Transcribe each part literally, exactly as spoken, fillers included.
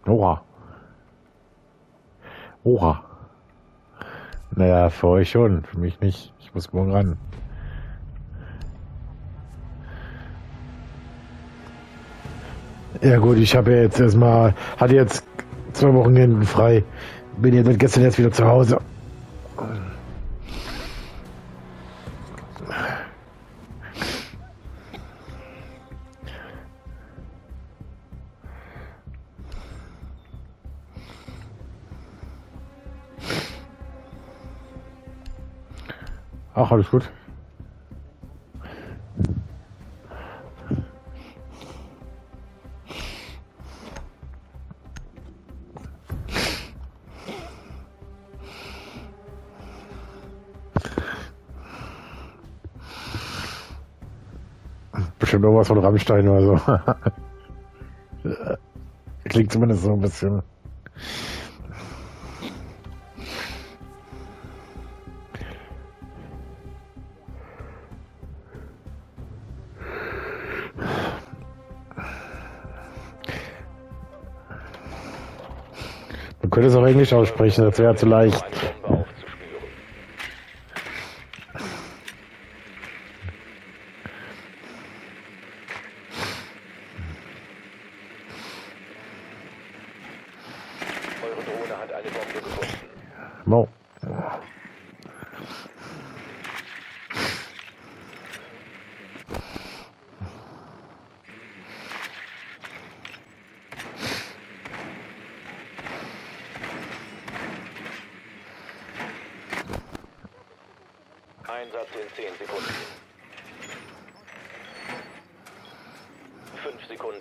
Oha. Oha. Naja, für euch schon, für mich nicht. Ich muss morgen ran. Ja gut, ich habe ja jetzt erstmal, hatte jetzt zwei Wochenenden frei. Bin jetzt gestern jetzt wieder zu Hause. Ach, alles gut. Bestimmt irgendwas von Rammstein oder so. Klingt zumindest so ein bisschen. Man könnte es auch Englisch aussprechen, das wäre zu leicht. Eure Drohne hat eine Bombe gefunden. Mo. Einsatz in zehn Sekunden. fünf Sekunden.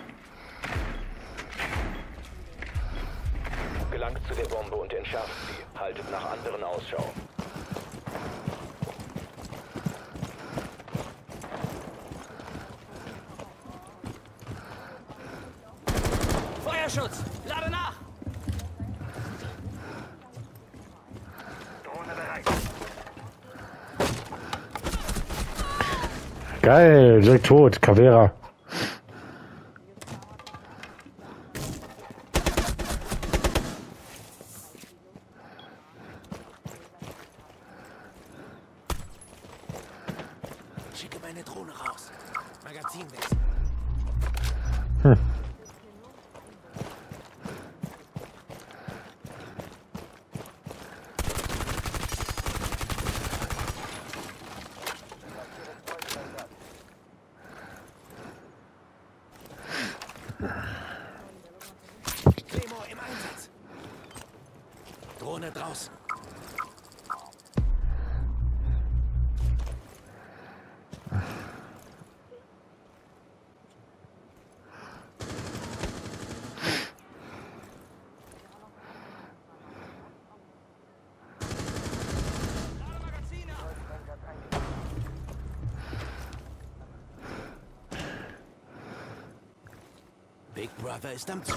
Gelangt zu der Bombe und entschärft sie. Haltet nach anderen Ausschau. Feuerschutz! Lade nach! Drohne bereit. Geil, Jack tot, Caveira. Schicke meine Drohne raus. Magazin wechseln. Hm. Demo im Einsatz. Drohne draußen. Big Brother ist am Zug.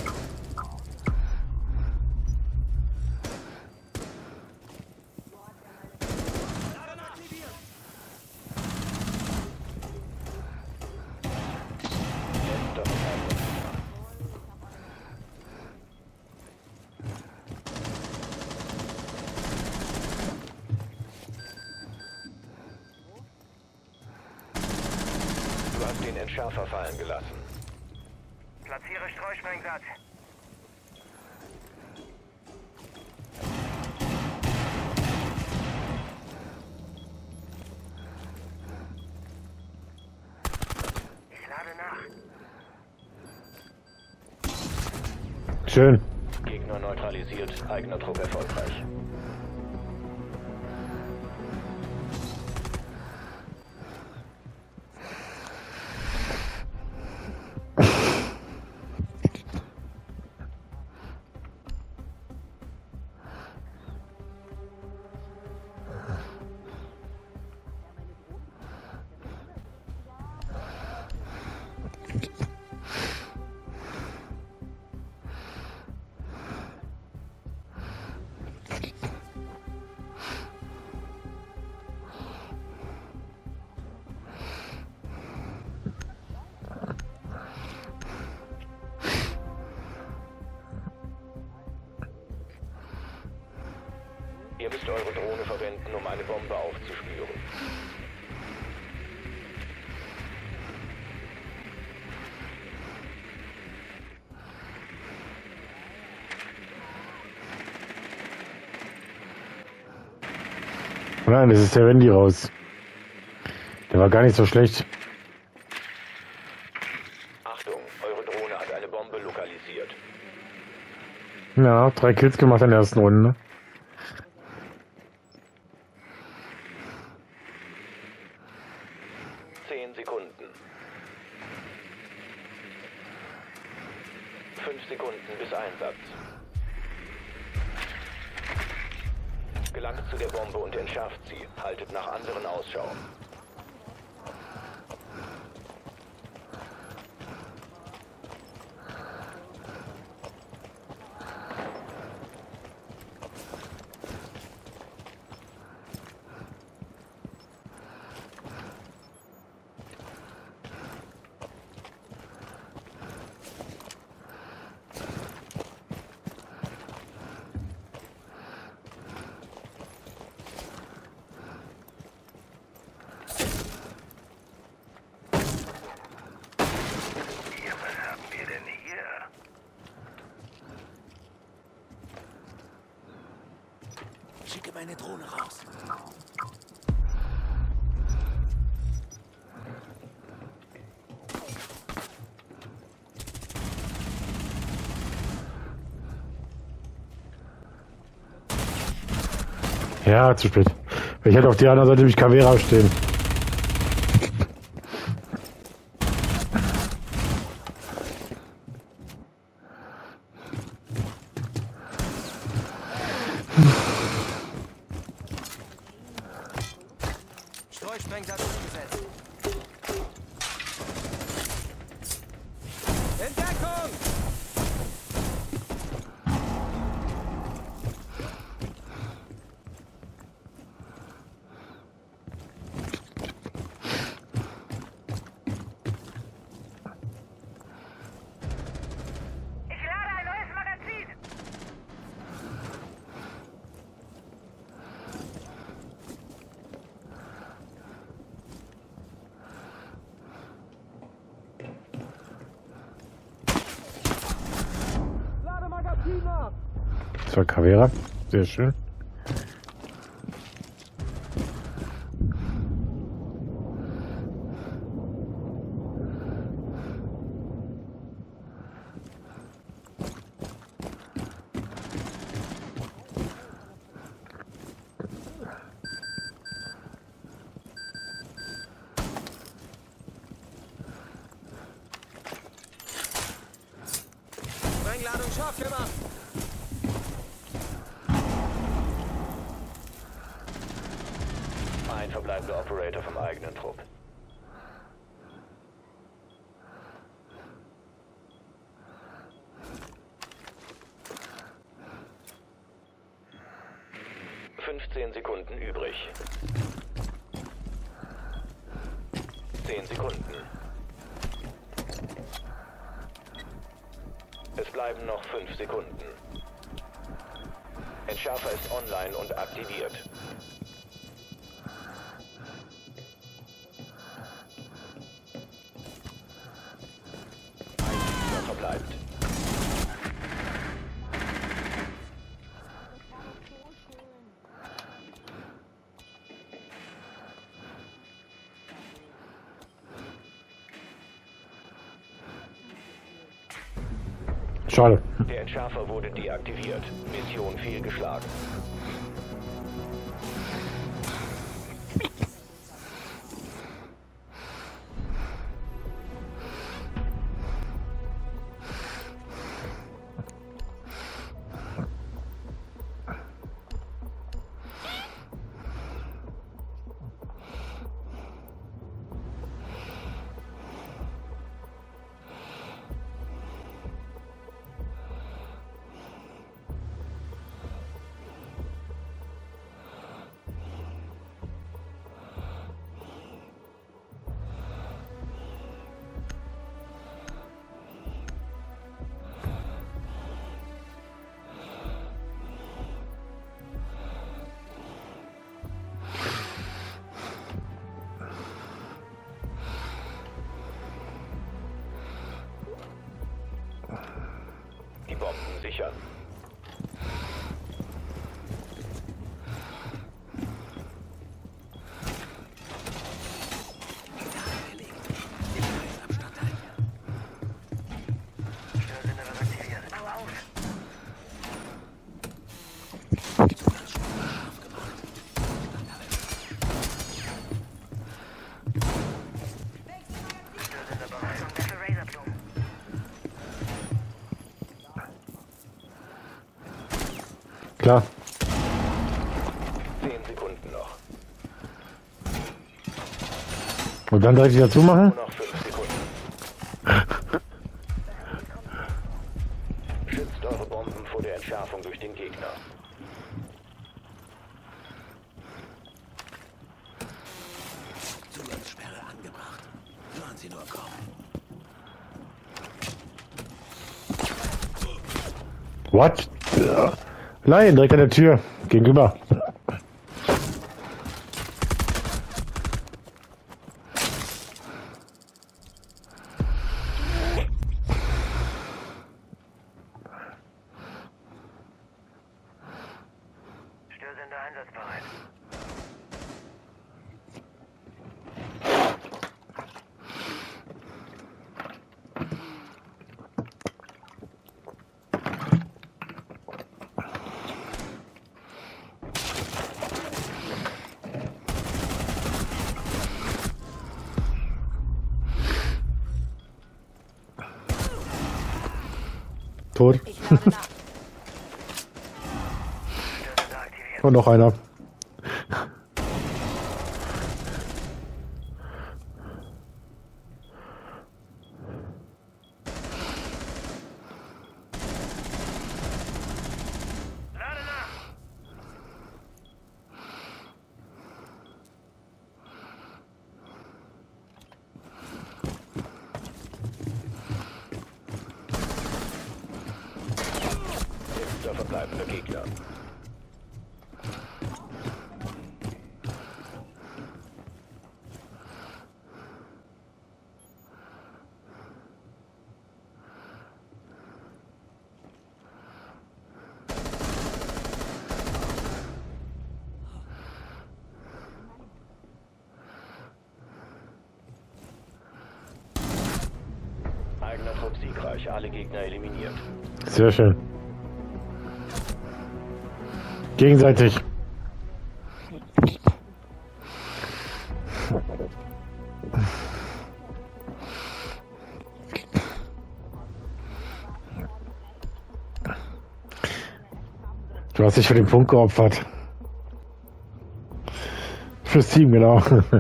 Du hast den Entschärfer fallen gelassen. Platziere Streusprengsatz. Ich lade nach. Schön. Gegner neutralisiert, eigener Trupp erfolgreich. Ihr müsst eure Drohne verwenden, um eine Bombe aufzuspüren. Nein, das ist der Wendy raus. Der war gar nicht so schlecht. Achtung, eure Drohne hat eine Bombe lokalisiert. Ja, drei Kills gemacht in der ersten Runde. Zehn Sekunden. Fünf Sekunden bis Einsatz. Gelangt zu der Bombe und entschärft sie. Haltet nach anderen Ausschau. Schicke meine Drohne raus. Ja, zu spät. Ich hätte auf der anderen Seite nämlich Cavera stehen. Streusprengsatz umgesetzt. Entdeckung! Ich lade ein neues Magazin. Das war Cavera. Sehr schön. Sprengladung scharf gemacht. Ein verbleibender Operator vom eigenen Trupp. fünfzehn Sekunden übrig. zehn Sekunden. Es bleiben noch fünf Sekunden. Entschärfer ist online und aktiviert. Ein Spieler verbleibt. Schade. Der Entschärfer wurde deaktiviert. Mission fehlgeschlagen. Klar. Zehn Sekunden noch. Und dann direkt wieder zumachen? Nur noch fünf Sekunden. Schützt eure Bomben vor der Entschärfung durch den Gegner. Zugangssperre angebracht. Hören Sie nur kommen. What? Nein, direkt an der Tür. Gegenüber. Störsender einsatzbereit. Tot. Ich lade nach. Störsender aktiviert. Und noch einer. Lade nach. Letzter verbleibender Gegner. Eigener Trupp siegreich, alle Gegner eliminiert. Sehr schön. Gegenseitig. Du hast dich für den Punkt geopfert. Fürs Team, genau.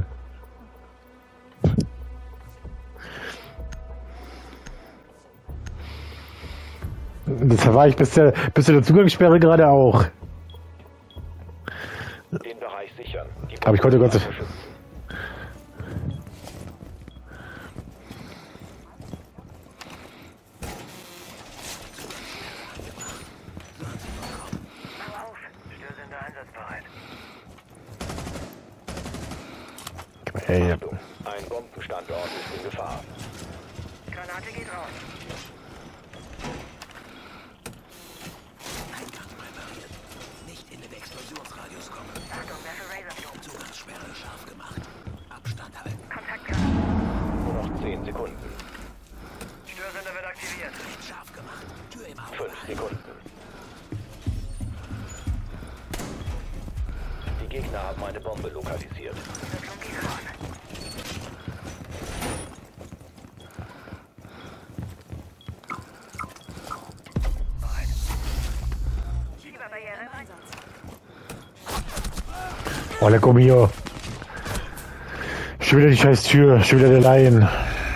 Das war ich bis, der, bis zu der Zugangssperre gerade auch. Den Bereich sichern. Die Aber ich konnte Gott sei Bomben schützen. Mach auf. Störsender einsatzbereit. Hey, Achtung, ein Bombenstandort ist in Gefahr. Granate geht raus. Eingang präpariert. Nicht in den Explosionsradius kommen. Achtung, werfe Razorflug. Zugangssperre scharf gemacht. Abstand halten. Kontaktgranate. Nur noch zehn Sekunden. Störsender wird aktiviert. Licht scharf gemacht. Tür im Auge. Fünf Sekunden. Die Gegner haben eine Bombe lokalisiert. Besatzung geht raus. Bereit. Schieberbarriere. oh, lecco mio. Schon wieder die scheiß Tür, schon wieder der Laien.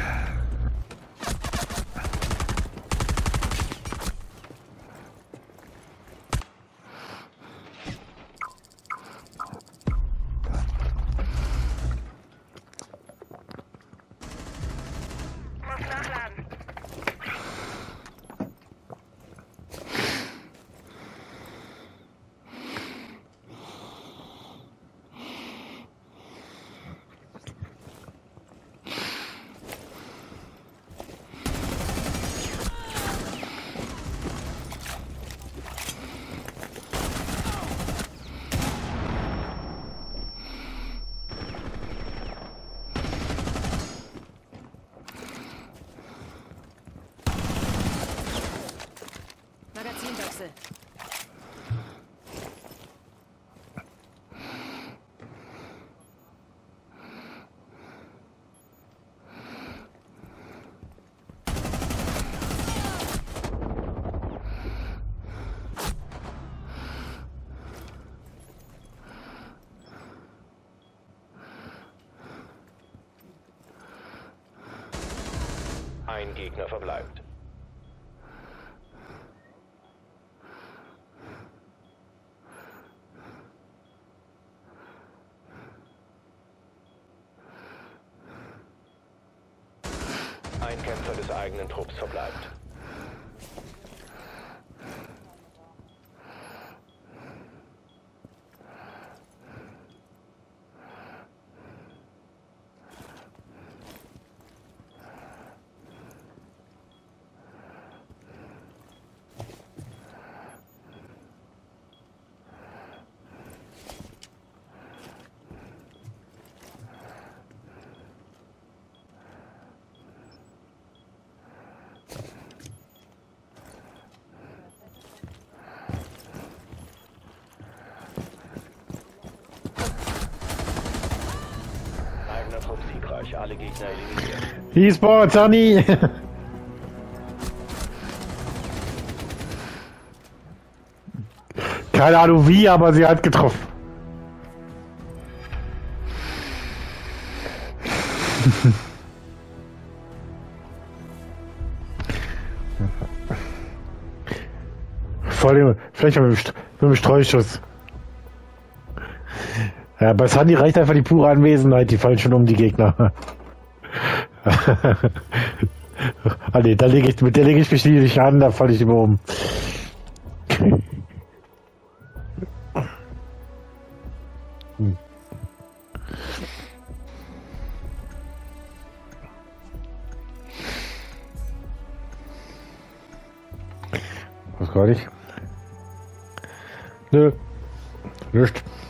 Muss nachladen. Ein Gegner verbleibt. Ein Kämpfer des eigenen Trupps verbleibt. Trupp siegreich, alle Gegner eliminiert. E-Sports, Honey! Keine Ahnung wie, aber sie hat getroffen. Vor allem, vielleicht mit dem, St mit dem Streuschuss. Ja, bei Sunny reicht einfach die pure Anwesenheit, die fallen schon um die Gegner. Ah ne, da lege ich, mit der lege ich mich nicht an, da falle ich immer um. Hm. Was gar nicht? Nö, nicht.